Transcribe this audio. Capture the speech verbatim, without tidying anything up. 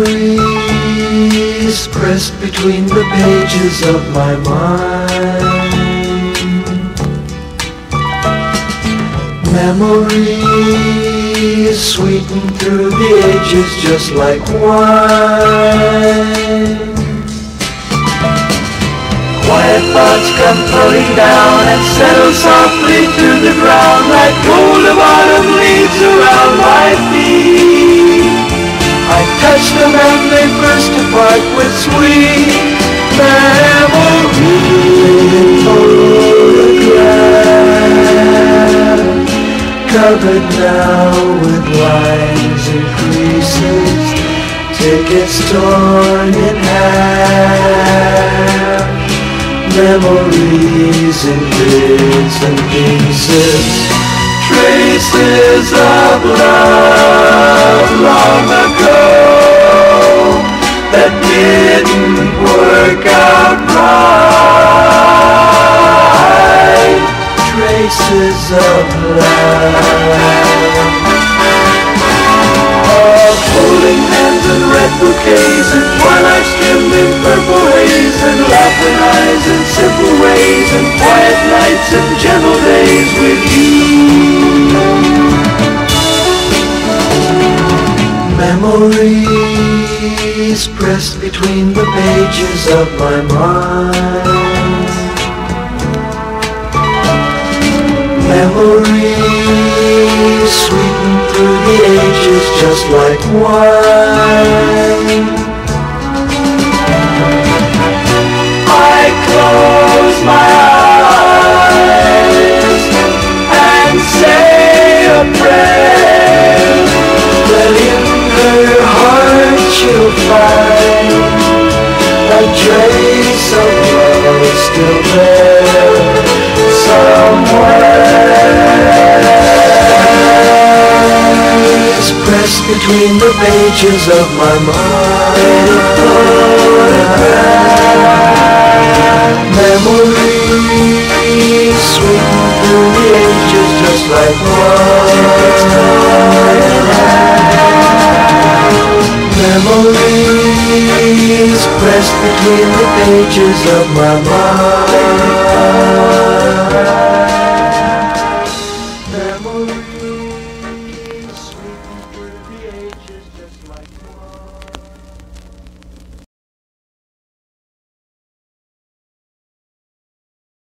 Memories pressed between the pages of my mind. Memories sweetened through the ages just like wine. Quiet thoughts come floating down and settle softly to the ground like gold of autumn leaves around my feet. I touch them and they burst apart with sweet memories. Photograph, covered now with lines and creases, tickets torn in half, memories in bits and pieces, traces of love long ago that didn't work out right, traces of love, of holding hands and red bouquets and twilight skimmed in purple haze and laughing eyes in simple ways and quiet nights and gentle days with you. Memories pressed between the pages of my mind. Memories sweetened through the ages just like wine. I close my eyes and say a prayer that in her heart she'll find a trace of love still there somewhere. It's pressed between the pages of my mind. Memories swing through the ages just like wine. Memories pressed between the pages of my mind.